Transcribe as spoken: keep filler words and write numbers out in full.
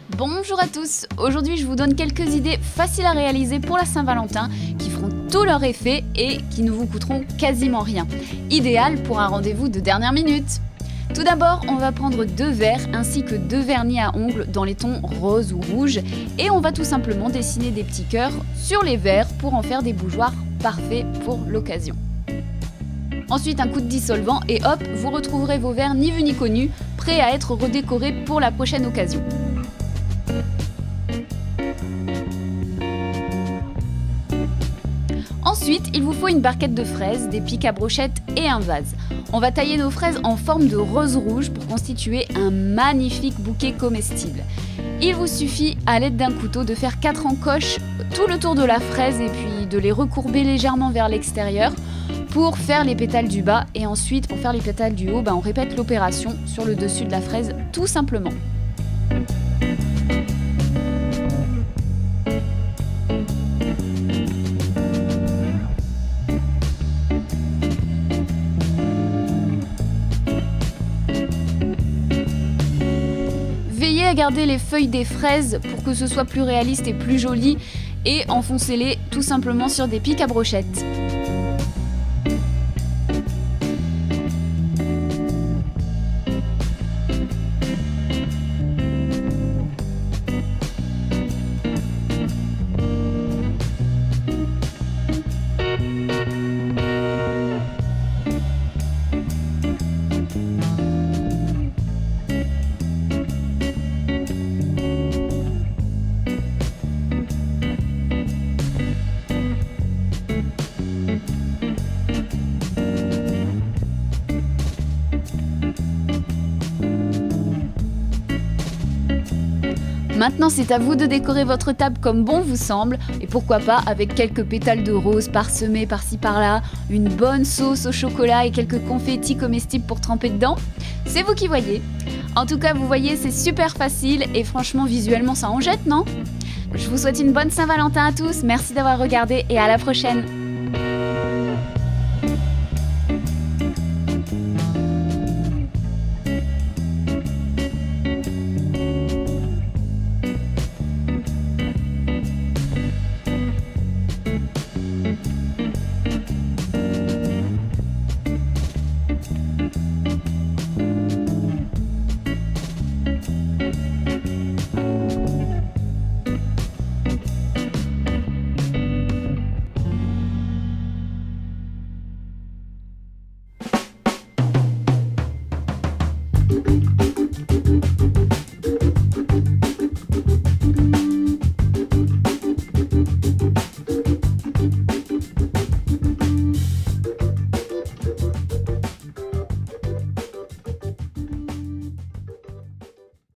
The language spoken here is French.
Bonjour à tous, aujourd'hui je vous donne quelques idées faciles à réaliser pour la Saint-Valentin qui feront tout leur effet et qui ne vous coûteront quasiment rien. Idéal pour un rendez-vous de dernière minute. Tout d'abord, on va prendre deux verres ainsi que deux vernis à ongles dans les tons rose ou rouge et on va tout simplement dessiner des petits cœurs sur les verres pour en faire des bougeoirs parfaits pour l'occasion. Ensuite, un coup de dissolvant et hop, vous retrouverez vos verres ni vus ni connus, prêts à être redécorés pour la prochaine occasion. Ensuite, il vous faut une barquette de fraises, des pics à brochettes et un vase. On va tailler nos fraises en forme de rose rouge pour constituer un magnifique bouquet comestible. Il vous suffit, à l'aide d'un couteau, de faire quatre encoches tout le tour de la fraise et puis de les recourber légèrement vers l'extérieur pour faire les pétales du bas. Et ensuite, pour faire les pétales du haut, bah, on répète l'opération sur le dessus de la fraise tout simplement. Veillez à garder les feuilles des fraises pour que ce soit plus réaliste et plus joli et enfoncez-les tout simplement sur des pics à brochettes. Maintenant, c'est à vous de décorer votre table comme bon vous semble et pourquoi pas avec quelques pétales de rose parsemés par-ci par-là, une bonne sauce au chocolat et quelques confettis comestibles pour tremper dedans. C'est vous qui voyez. En tout cas, vous voyez, c'est super facile et franchement, visuellement, ça en jette, non ? Je vous souhaite une bonne Saint-Valentin à tous, merci d'avoir regardé et à la prochaine.